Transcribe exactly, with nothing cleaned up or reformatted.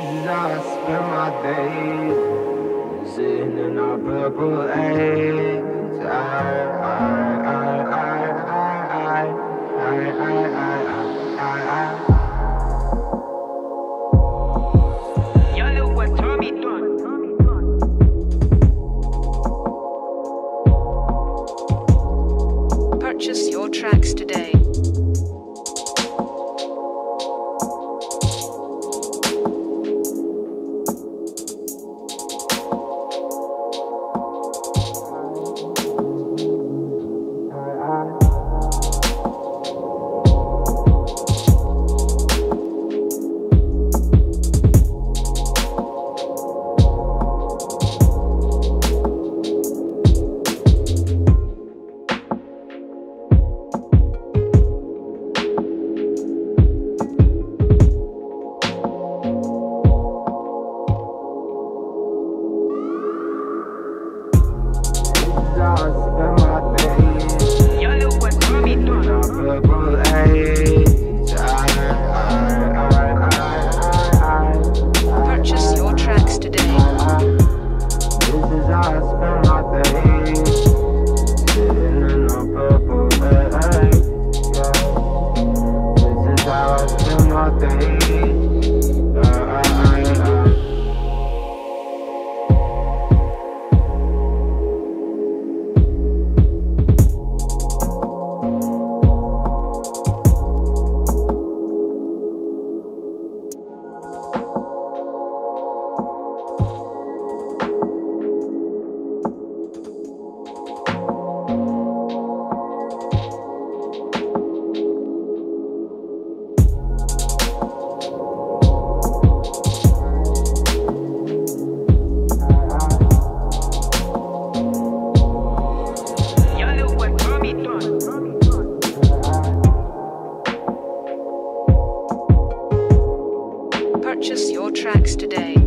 is how I spend my days, sitting in our purple haze. I, I, I, I, I, I, I, I, I, I. Purchase your tracks today. Purchase your tracks today. This is how I spend my days, sitting in a purple haze. This is how I spend my days. Purchase your tracks today.